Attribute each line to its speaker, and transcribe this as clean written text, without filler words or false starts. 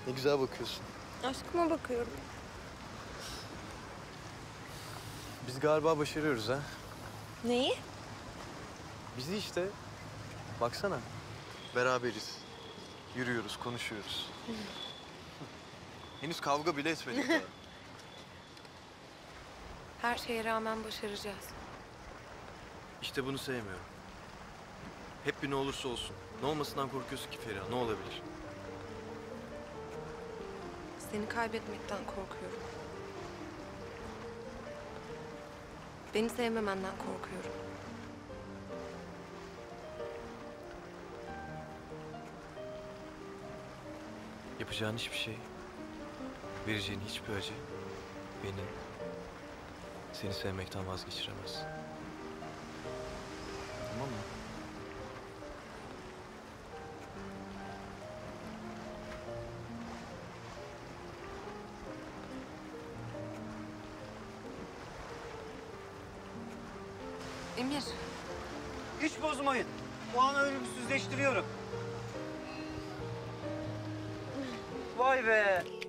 Speaker 1: Ne güzel bakıyorsun.
Speaker 2: Aşkıma bakıyorum.
Speaker 1: Biz galiba başarıyoruz ha.
Speaker 2: Neyi?
Speaker 1: Bizi işte. Baksana. Beraberiz. Yürüyoruz, konuşuyoruz. Henüz kavga bile etmedik daha.
Speaker 2: Her şeye rağmen başaracağız.
Speaker 1: İşte bunu sevmiyorum. Hep bir ne olursa olsun. Ne olmasından korkuyorsun ki Feriha? Ne olabilir?
Speaker 2: Seni kaybetmekten korkuyorum. Beni sevmemenden korkuyorum.
Speaker 1: Yapacağın hiçbir şey, vereceğin hiçbir acı beni seni sevmekten vazgeçiremez. Tamam mı?
Speaker 2: Emir,
Speaker 3: Hiç bozmayın. O an ölümsüzleştiriyorum. Vay be.